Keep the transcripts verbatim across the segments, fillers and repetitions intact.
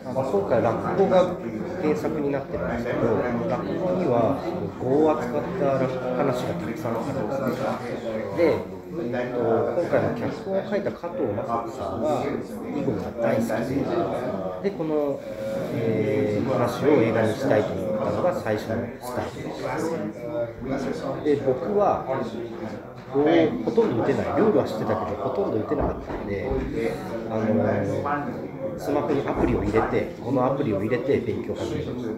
あの今回落語が原作になってるんですけど、落語には語を扱った話がたくさんあるんですね。で、えっと、今回の脚本を書いた加藤正人さんが囲碁が大好きで、でこの、えー、話を映画にしたいと思ったのが最初のスタートです。で、僕は碁をほとんど打てない、ルールは知ってたけどほとんど打てなかったので、あのー、スマホにアプリを入れて、このアプリを入れて勉強を始めました。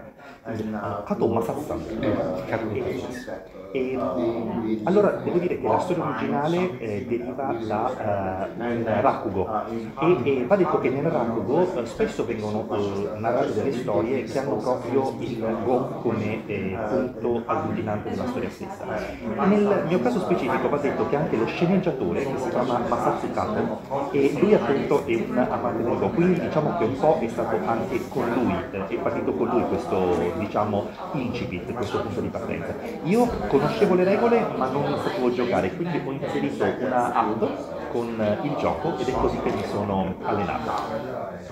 加藤正人さんですね。 E, allora devo dire che la storia originale eh, deriva da uh, un rakugo e, e va detto che nel rakugo eh, spesso vengono eh, narrate delle storie che hanno proprio il go come eh, punto agglutinante della storia stessa. Nel mio caso specifico va detto che anche lo sceneggiatore, che si chiama Masatsu Kato, e lui appunto è un amante del go, quindi diciamo che un po' è stato anche con lui, eh, è partito con lui questo, diciamo, incipit, questo punto di partenza. Io conoscevo le regole ma non sapevo giocare, quindi ho inserito una app con il gioco ed è così che mi sono allenato.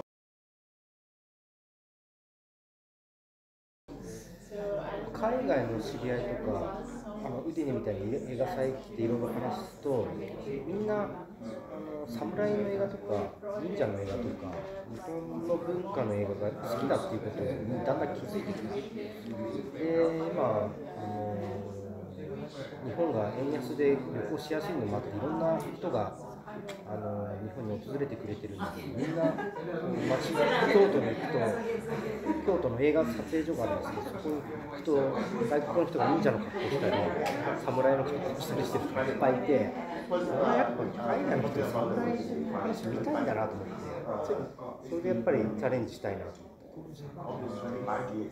海外の知り合いとか、あのウディネみたいに映画祭来ていろいろ話すと、みんなあの侍の映画とか忍者の映画とか日本の文化の映画が好きだっていうことにだんだん気づいてきた。で、今あの日本が円安で旅行しやすいのもあって、いろんな人があの日本に訪れてくれてるんだけど、みんな街京都に行くと、京都の映画撮影所があるんですけど、そこに行くと外国の人が忍者の格好したり侍の格好したりしてる人がいっぱいいて、俺はやっぱ海外の人がそんな話見たいんだなと思って、それでやっぱりチャレンジしたいなと思って。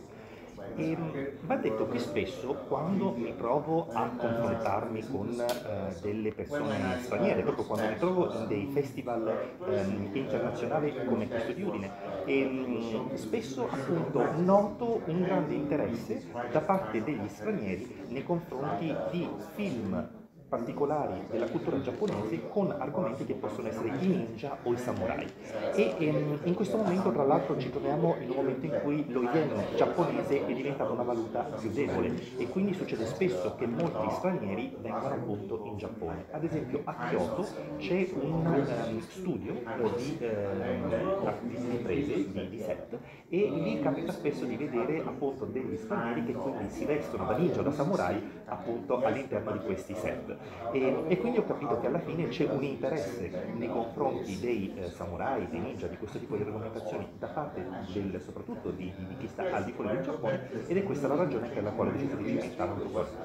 E va detto che spesso quando mi trovo a confrontarmi con eh, delle persone straniere, proprio quando mi trovo in dei festival eh, internazionali come questo di Udine, e, mh, spesso appunto noto un grande interesse da parte degli stranieri nei confronti di film particolari della cultura giapponese con argomenti che possono essere i ninja o i samurai. E ehm, in questo momento tra l'altro ci troviamo in un momento in cui lo yen giapponese è diventata una valuta più debole e quindi succede spesso che molti stranieri vengano appunto in Giappone. Ad esempio a Kyoto c'è un um, studio di, uh, di riprese, di, di set, e lì capita spesso di vedere appunto degli stranieri che quindi si vestono da ninja o da samurai appunto all'interno di questi set. E, e quindi ho capito che alla fine c'è un interesse nei confronti dei eh, samurai, dei ninja, di questo tipo di argomentazioni da parte del, soprattutto di, di, di chi sta al di fuori del Giappone, ed è questa la ragione per la quale ho deciso di cimentare un po' questo.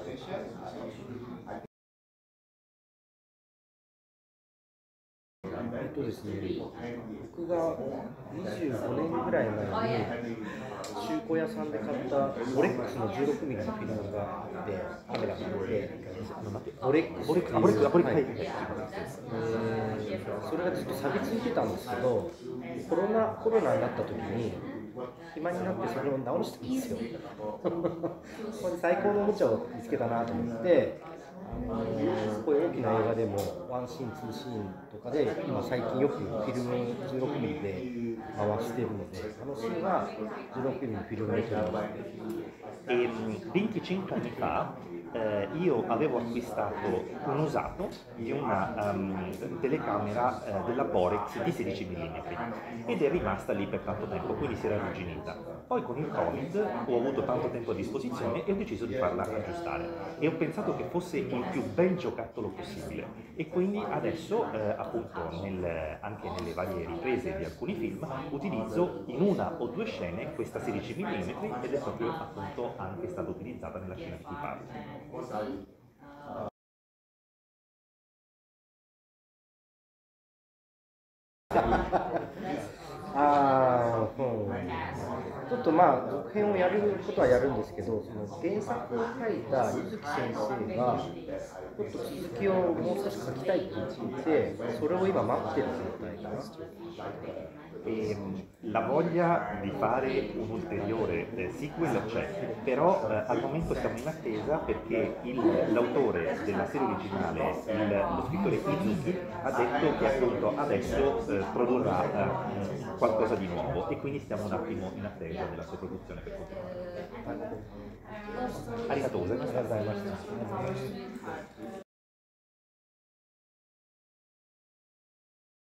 えっとですね、僕がにじゅうごねんぐらい前に中古屋さんで買ったオレックスのじゅうろくミリのフィルムがあって、カメラがあって、オレックスっていう、はい、それがずっと錆びついてたんですけど、コロナコロナになった時に暇になってそれを直したんですよ。これで最高のおもちゃを見つけたなと思って。あのこういう大きな映画でもワンシーン、ツーシーンとかで今最近よくフィルムじゅうろくミリで回してるので、あのシーンはじゅうろくミリのフィルムで撮ります。 E venticinque anni fa eh, io avevo acquistato un usato di una um, telecamera eh, della Borex di sedici millimetri ed è rimasta lì per tanto tempo, quindi si era arrugginita. Poi con il Covid ho avuto tanto tempo a disposizione e ho deciso di farla aggiustare e ho pensato che fosse il più bel giocattolo possibile e quindi adesso eh, appunto nel, anche nelle varie riprese di alcuni film utilizzo in una o due scene questa sedici millimetri ed è proprio appunto anche stata utilizzata nella scena di cui parlo. あー、うん、ちょっとまあ続編をやることはやるんですけど、その原作を書いた柚木先生がちょっと続きをもう少し書きたいって言っていて、それを今待ってる状態かな。 E, La voglia di fare un ulteriore eh, sequel c'è, però eh, al momento siamo in attesa perché il- l'autore della serie originale, il- lo scrittore Izuki, ha detto che appunto adesso eh, produrrà eh, qualcosa di nuovo e quindi stiamo un attimo in attesa della sua produzione per continuare. Arigatou Aりがとうございました。 gozaimashita.